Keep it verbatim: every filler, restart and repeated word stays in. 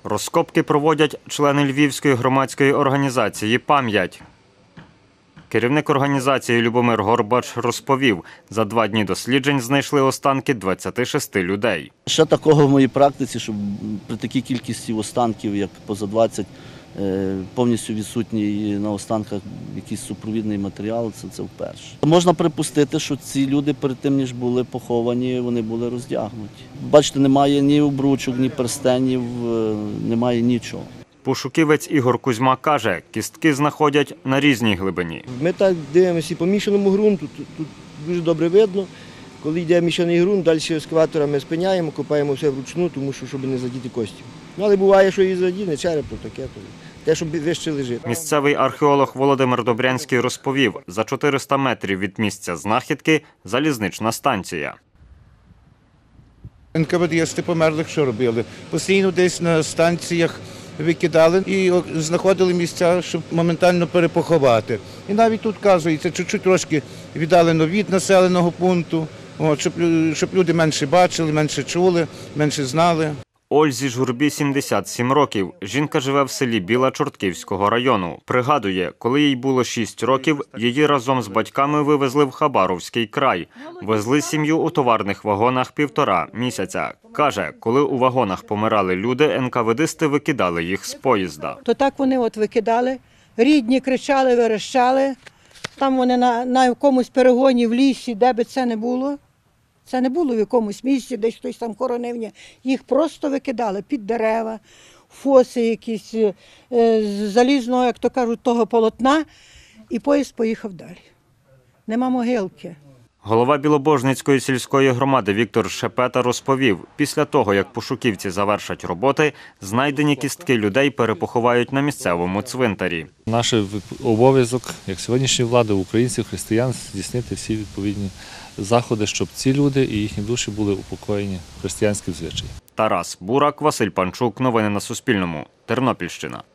Розкопки проводять члени Львівської громадської організації «Пам'ять». Керівник організації Любомир Горбач розповів, за два дні досліджень знайшли останки двадцяти шести людей. Ще такого в моїй практиці, щоб при такій кількості останків, як поза двадцять, повністю відсутній на останках якийсь супровідний матеріал, це, це вперше. Можна припустити, що ці люди перед тим, ніж були поховані, вони були роздягнуті. Бачите, немає ні обручок, ні перстенів, немає нічого. Пошуківець Ігор Кузьма каже, кістки знаходять на різній глибині. Ми так дивимося по мішаному ґрунту, тут, тут дуже добре видно. Коли йде мішаний ґрунт, далі ескаваторами спиняємо, копаємо все вручну, тому що, щоб не задіти кості. Ну, але буває, що і задіне, черепо таке, те, що вище лежить. Місцевий археолог Володимир Добрянський розповів, за чотириста метрів від місця знахідки – залізнична станція. ен ка ве де померлих що робили? Постійно десь на станціях викидали і знаходили місця, щоб моментально перепоховати. І навіть тут вказується, чуть-чуть трошки віддалено від населеного пункту, от, щоб, щоб люди менше бачили, менше чули, менше знали. Ользі Журбі сімдесят сім років. Жінка живе в селі Біла Чортківського району. Пригадує, коли їй було шість років, її разом з батьками вивезли в Хабаровський край. Везли сім'ю у товарних вагонах півтора місяця. Каже, коли у вагонах помирали люди, ен ка ве дисти викидали їх з поїзда. То так вони от викидали, рідні кричали, верещали. Там вони на, на якомусь перегоні в лісі, де би це не було. Це не було в якомусь місці, десь хтось там хоронив. Їх просто викидали під дерева, фоси якісь, з залізного, як то кажуть, того полотна, і поїзд поїхав далі. Нема могилки. Голова Білобожницької сільської громади Віктор Шепета розповів, після того, як пошуківці завершать роботи, знайдені кістки людей перепоховають на місцевому цвинтарі. Наш обов'язок, як сьогоднішньої влади, українців, християн, здійснити всі відповідні заходи, щоб ці люди і їхні душі були упокоєні в християнській звичаї. Тарас Бурак, Василь Панчук. Новини на Суспільному. Тернопільщина.